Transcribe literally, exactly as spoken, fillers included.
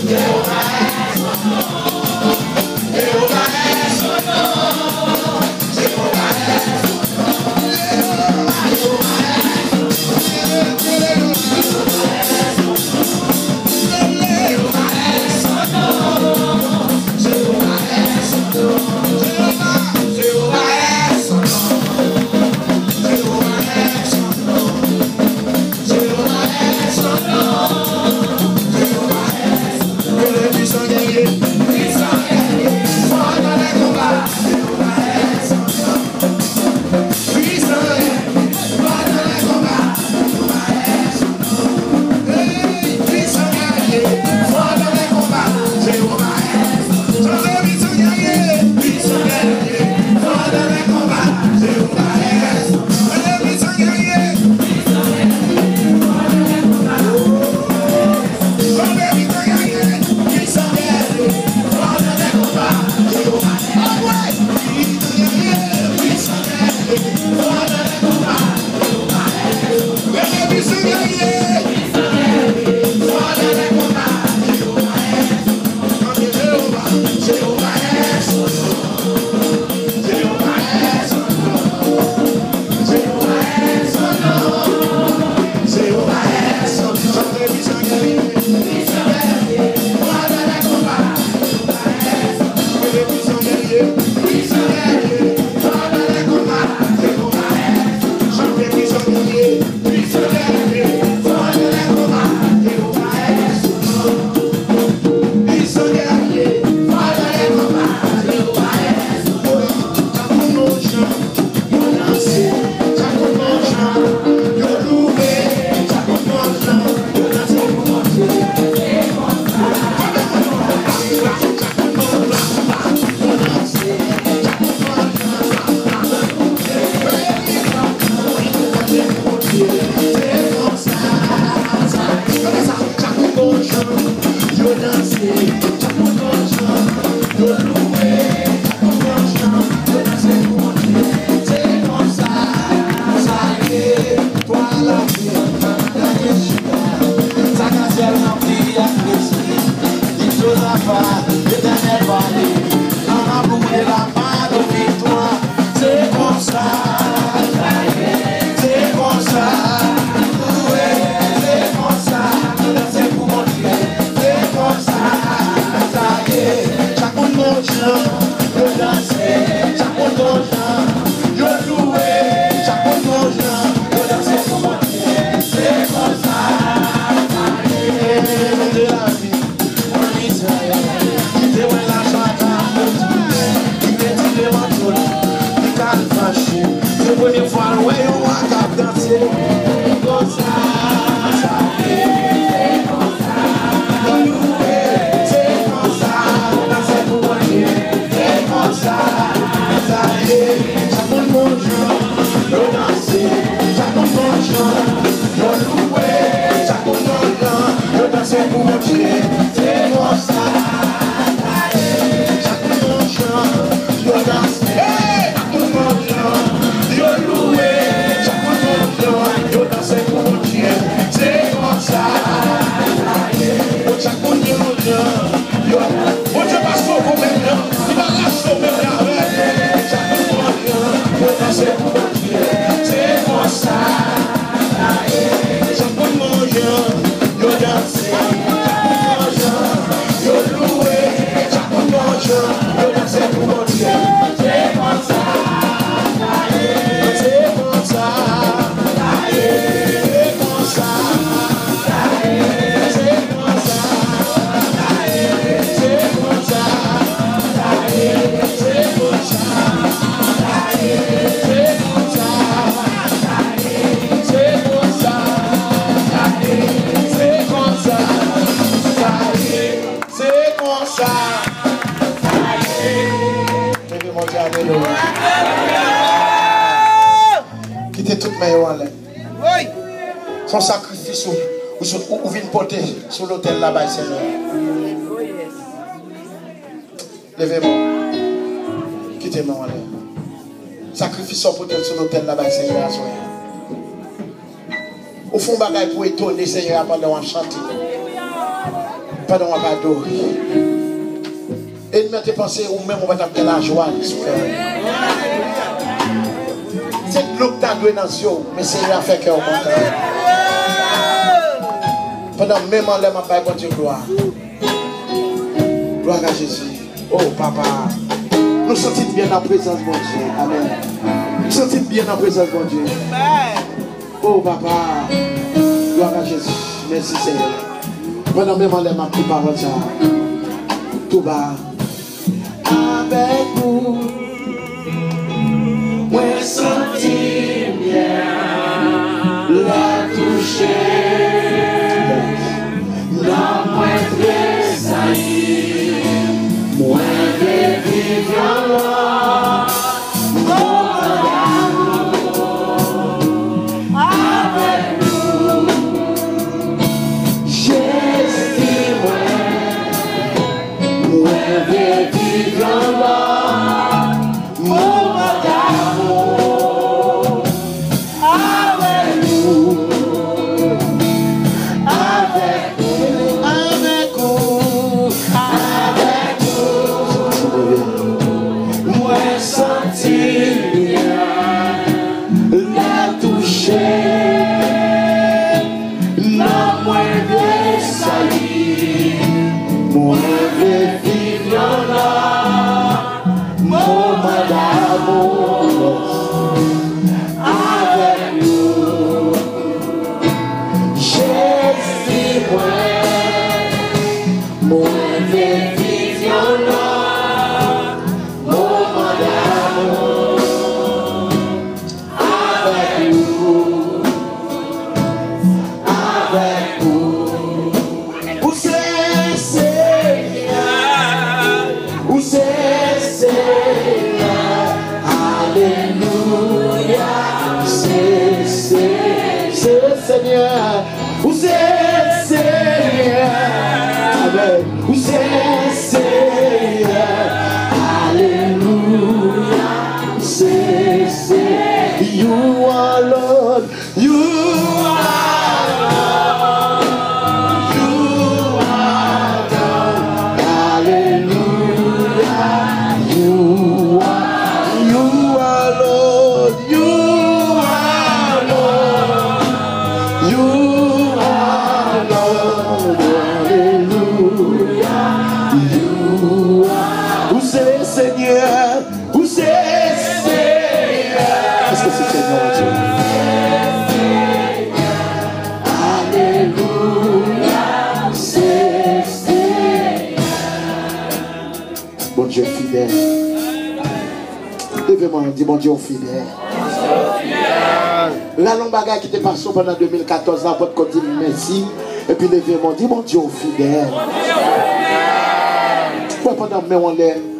Quittez toute meilleure en l'air. Oui. Son sacrifice ou, ou, ou vient porter sur l'autel là-bas, Seigneur. Levez-moi. Quittez-moi en l'air. Sacrifice ou porter sur l'autel là-bas, Seigneur. Au fond, bagaille pour étonner, Seigneur, pendant qu'on chante. Pendant qu'on va adorer. Et nous avons pensé, ou même on va t'appeler la joie. C'est de l'eau que tu as doué dans ce jour, mais c'est rien à faire qu'au monde. Pendant même en l'air, je vais bon Dieu gloire. Gloire à Jésus. Oh papa, nous sentons bien en présence de mon Dieu. Amen. Nous sentons bien en présence de mon Dieu. Oh papa, gloire à Jésus. Merci Seigneur. Pendant même en l'air, ma petite parole, ça. Tout bas. Avec vous, moi sentis bien la toucher. Non, moi tressaillir, moi vivre là, mon amour avec nous. J'estime, moi vivre là, mon amour avec nous. Dis mon Dieu fidèle. La longue bagarre qui était passée pendant deux mille quatorze, là, votre côté, merci. Et puis levez-moi, dis mon Dieu fidèle. Pendant que on est